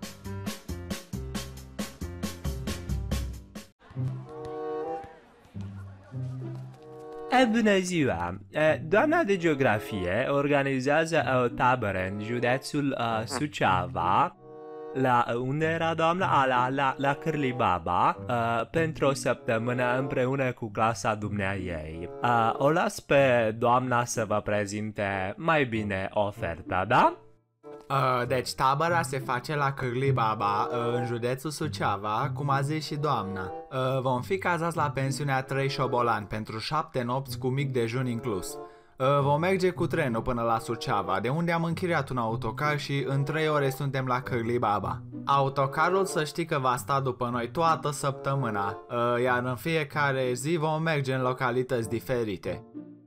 Bună ziua! Doamna de geografie organizează o tabără în județul Suceava. Unde era doamna? La Cârlibaba, pentru o săptămână împreună cu clasa dumneaei. O las pe doamna să vă prezinte mai bine oferta, da? Deci tabăra se face la Cârlibaba, în județul Suceava, cum a zis și doamna. Vom fi cazați la pensiunea 3 Șobolan pentru 7 nopți cu mic dejun inclus. Vom merge cu trenul până la Suceava, de unde am închiriat un autocar și în 3 ore suntem la Cârlibaba. Autocarul, să știi că va sta după noi toată săptămâna, iar în fiecare zi vom merge în localități diferite.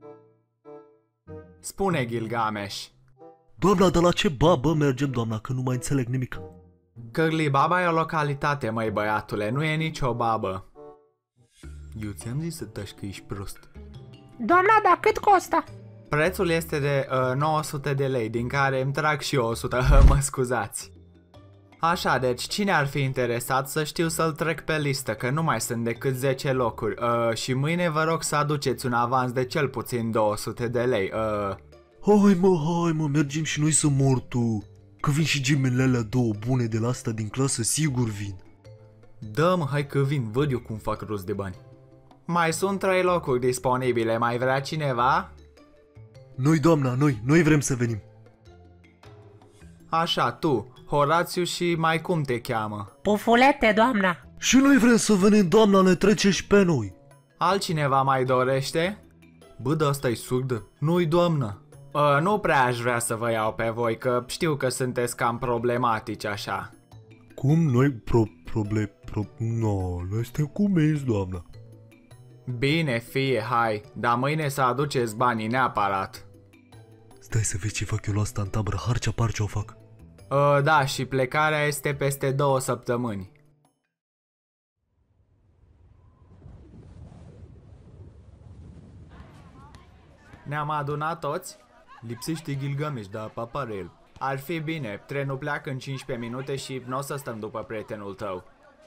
Spune, Gilgamesh. Doamna, dar la ce babă mergem, doamna, că nu mai înțeleg nimic? Cârlibaba e o localitate, măi băiatule, nu e nicio babă. Eu ți-am zis să taci că ești prost. Doamna, dar cât costă? Prețul este de 900 de lei, din care îmi trag și eu 100, mă scuzați. Așa, deci cine ar fi interesat să știu să-l trec pe listă, că nu mai sunt decât 10 locuri. Și mâine vă rog să aduceți un avans de cel puțin 200 de lei. Hai mă, mergem și noi să mor tu. Că vin și gemelele alea două bune de la asta din clasă, sigur vin. Da, mă, hai că vin, văd eu cum fac rost de bani. Mai sunt 3 locuri disponibile, mai vrea cineva? Noi, doamna, noi vrem să venim. Așa, tu, Horațiu și mai cum te cheamă? Pufulete, doamna. Și noi vrem să venim, doamna, ne trece și pe noi. Altcineva mai dorește? Bă, dar asta e surdă. Nu-i, doamnă. Nu prea aș vrea să vă iau pe voi, că știu că sunteți cam problematici așa. Cum? Noi noi suntem cuminți, doamna. Bine, fie, hai, dar mâine să aduceți banii neapărat. Stai să vezi ce fac eu la asta în tabără, harcea-parcea o fac. Da, și plecarea este peste 2 săptămâni. Ne-am adunat toți? Lipsește Gilgamesh, dar apare el. Ar fi bine, trenul pleacă în 15 minute și nu o să stăm după prietenul tău.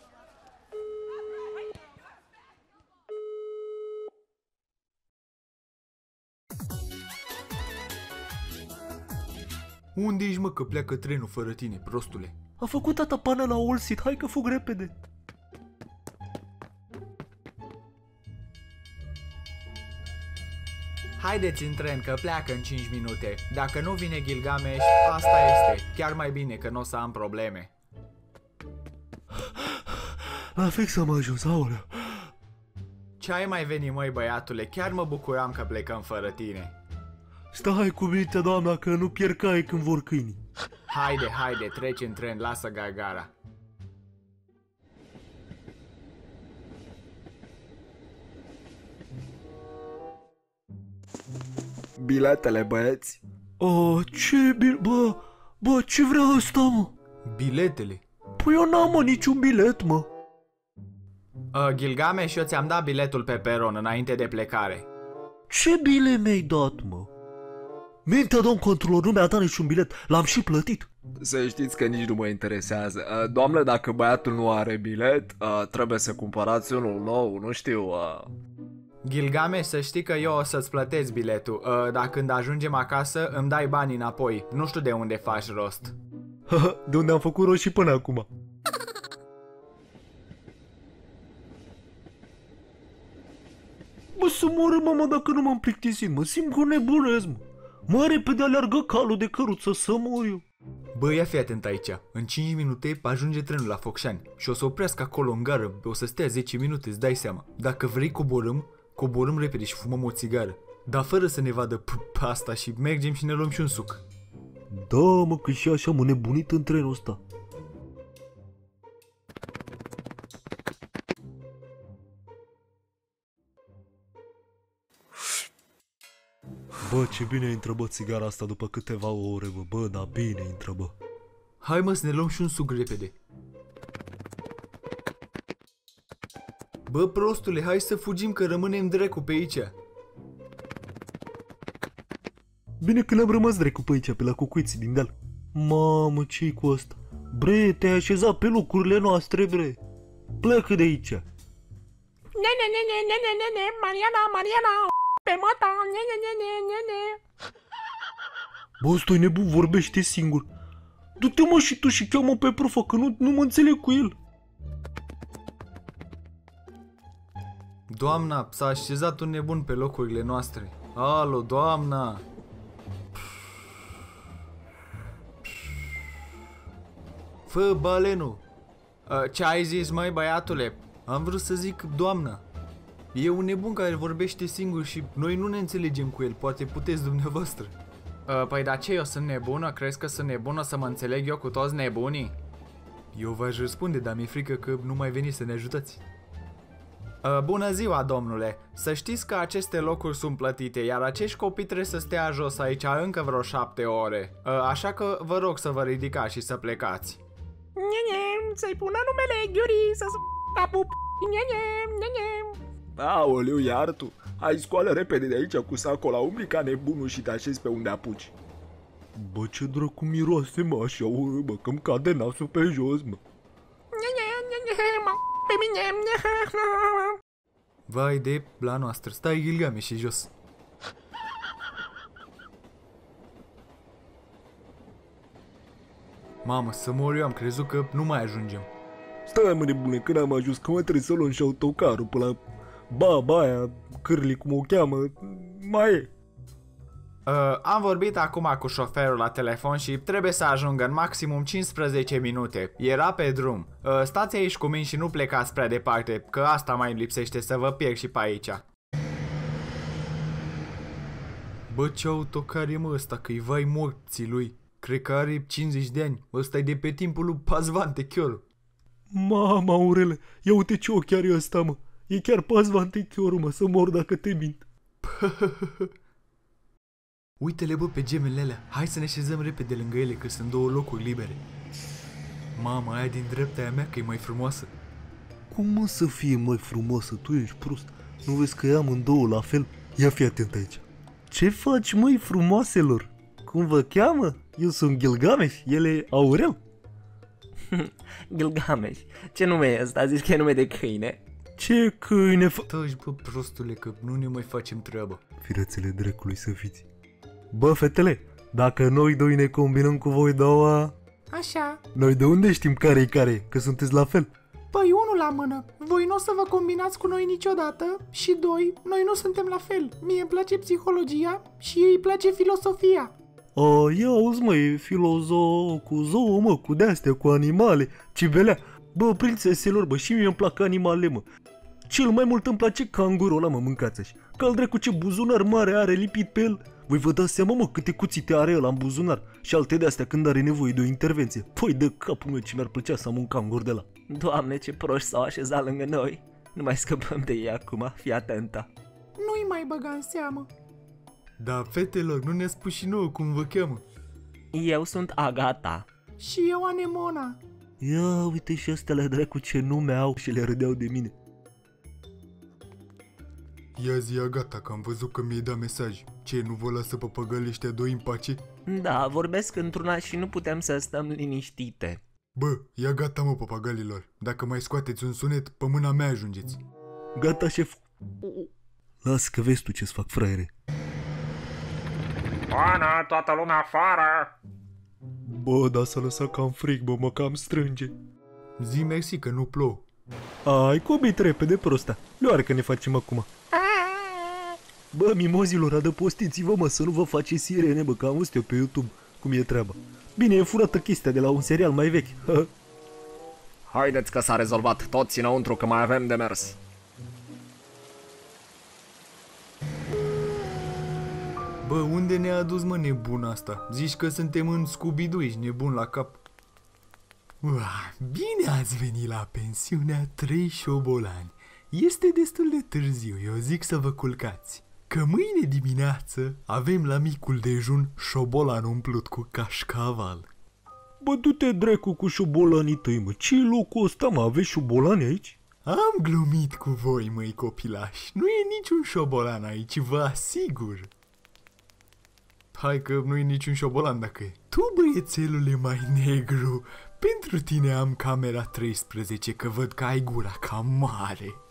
Unde ești, mă, că pleacă trenul fără tine, prostule? A făcut tata pană la Olsit, hai că fug repede. Haideți în tren că pleacă în 5 minute. Dacă nu vine Gilgamesh, asta este. Chiar mai bine că nu o să am probleme. La fix am ajuns, aoleu. Ce ai mai venit, măi băiatule? Chiar mă bucuram că plecăm fără tine. Stai cu minte, doamna, că nu pierd caie când vor câinii. Haide, treci în tren, lasă gargara. Biletele, băieți. Bă, ce vrea ăsta, mă? Biletele? Păi eu n-am, mă, niciun bilet, mă. Gilgamesh, eu ți-am dat biletul pe peron înainte de plecare. Ce bilet mi-ai dat, mă? Mintea, domn controlor, nu mi-a dat niciun bilet, l-am și plătit. Să știți că nici nu mă interesează. Doamne, dacă băiatul nu are bilet, trebuie să cumpărați unul nou, nu știu. Gilgamesh, să știi că eu o să-ți plătesc biletul, dar când ajungem acasă îmi dai banii înapoi, nu știu de unde faci rost. De unde am făcut rost și până acum. Bă, să moră, mama, dacă nu m-am plictisit, mă, simt că nebunez, mă. Mă, repede aleargă calul de căruță să mor eu. Bă, ia fii atent aici, în 5 minute ajunge trenul la Focșani și o să oprească acolo în gară, o să stea 10 minute, îți dai seama. Dacă vrei coborâm repede și fumăm o țigară, dar fără să ne vadă asta și mergem și ne luăm și un suc. Da, mă, că și așa m-a nebunit în trenul ăsta. Bă, ce bine intră, bă, țigara asta după câteva ore, bă, dar bine intră, bă. Hai, mă, să ne luăm și un suc repede. Bă, prostule, hai să fugim că rămânem dracu pe aici. Bine că le-am rămas dracu pe aici, pe la cucuiții din deal. Mamă, ce-i cu asta? Bre, te-ai așezat pe locurile noastre, bre. Plecă de aici. Mariana, pe mata, Bă, stai nebun, vorbește singur. Du-te mă și tu și cheamă pe profa, că nu mă înțeleg cu el. Doamna, s-a așezat un nebun pe locurile noastre. Alo, doamna! Fă, balenul! Ce ai zis, măi, băiatule? Am vrut să zic doamna. E un nebun care vorbește singur și noi nu ne înțelegem cu el, poate puteți dumneavoastră. Păi da ce, eu sunt nebună? Crezi că sunt nebună să mă înțeleg eu cu toți nebunii? Eu v-aș răspunde, dar mi-e frică că nu mai veniți să ne ajutați. Bună ziua, domnule! Să știți că aceste locuri sunt plătite, iar acești copii trebuie să stea jos aici încă vreo 7 ore. Așa că vă rog să vă ridicați și să plecați. să-i pună numele Ghiuri, să capul Aoleu, iar tu. Hai, scoală repede de aici cu sacul la umbri ca nebunul și te așezi pe unde apuci. Bă, ce dracu miroase, mă, așa, bă, că-mi cade nasul pe jos, mă. pe mine. Vai de la noastră, stai Gilgamesh și jos. Mamă, să mor eu, am crezut că nu mai ajungem. Stai, mă, nebune, când am ajuns, că mă trebuie să luăm și autocarul până la baba aia, Cârli, cum o cheamă, mai e. Am vorbit acum cu șoferul la telefon și trebuie să ajungă în maximum 15 minute. Era pe drum. Stați aici cu mine și nu plecați prea departe, că asta mai lipsește, să vă pierd și pe aici. Bă, ce autocar e, mă, ăsta, că-i vai morții lui. Cred că are 50 de ani. Ăsta e de pe timpul lui Pazvan Techiorul. Mama, Aurele, ia uite ce ochi are ăsta, mă. E chiar Pazvan Techiorul, mă, să mor dacă te mint. Uite-le, bă, pe gemele alea. Hai să ne așezăm repede lângă ele, că sunt 2 locuri libere. Mama, aia din dreapta aia mea, că e mai frumoasă. Cum, mă, să fie mai frumoasă? Tu ești prost. Nu vezi că am în două la fel? Ia fi atent aici. Ce faci, măi, frumoaselor? Cum vă cheamă? Eu sunt Gilgamesh, el e Aurel. Gilgamesh, ce nume e ăsta? Zici că e nume de câine? Ce câine Taci, bă, prostule, că nu ne mai facem treaba. Firețele dracului să fiți. Bă, fetele, dacă noi doi ne combinăm cu voi două, Așa. noi de unde știm care-i care? Că sunteți la fel. Păi unul la mână. Voi nu o să vă combinați cu noi niciodată. Și 2, noi nu suntem la fel. Mie îmi place psihologia și ei îi place filosofia. Ia auzi, măi, cu zoo, mă, cu de-astea, cu animale, cibelea. Bă, prințeselor, bă, și mie îmi plac animale, mă. Cel mai mult îmi place cangurul ăla, mă, mâncați-și. Că-l dracu ce buzunar mare are lipit pe el. Voi vă dați seama, mă, câte cuțite are ăla în buzunar. Și alte de-astea când are nevoie de o intervenție. Păi de capul meu ce mi-ar plăcea să am un cangur de la. Doamne, ce proști s-au așezat lângă noi. Nu mai scăpăm de ei acum, fii atentă. Nu-i mai băga în seamă. Da, fetelor, nu ne-a spus și nouă cum vă cheamă. Eu sunt Agata. Și eu Anemona. Ia uite și astea la dracu ce nume au și le râdeau de mine. Ia zi, gata, că am văzut că mi-ai dat mesaj. Ce, nu vă lasă papagălii ăștia 2 în pace? Da, vorbesc într-una și nu putem să stăm liniștite. Bă, ia gata, mă, papagalilor. Dacă mai scoateți un sunet, pe mâna mea ajungeți. Gata, șef. Lasă că vezi tu ce-ți fac, fraiere. Ana, toată lumea afară! Bă, da să lăsa cam frig, bă, mă cam strânge. Zi mersi că nu plouă. Ai cobit repede, prosta. Luare că ne facem acum. Bă, mimozilor, adăpostiți-vă, mă, să nu vă face sirene, bă, că am văzut eu pe YouTube cum e treaba. Bine, e furată chestia de la un serial mai vechi. Haideți că s-a rezolvat, toți înăuntru că mai avem de mers. Bă, unde ne-a adus, mă, nebun asta? Zici că suntem în Scooby-Doo, ești nebun la cap. Bine ați venit la pensiunea 3 șobolani. Este destul de târziu, eu zic să vă culcați. Că mâine dimineață avem la micul dejun șobolan umplut cu cașcaval. Bă, du-te dracu cu șobolanii tăi, mă. Ce-i locul ăsta, mă? Aveți șobolani aici? Am glumit cu voi, măi copilași. Nu e niciun șobolan aici, vă asigur. Hai că nu e niciun șobolan dacă e. Tu, băiețelule mai negru, Pentru tine am camera 13, că văd că ai gura cam mare.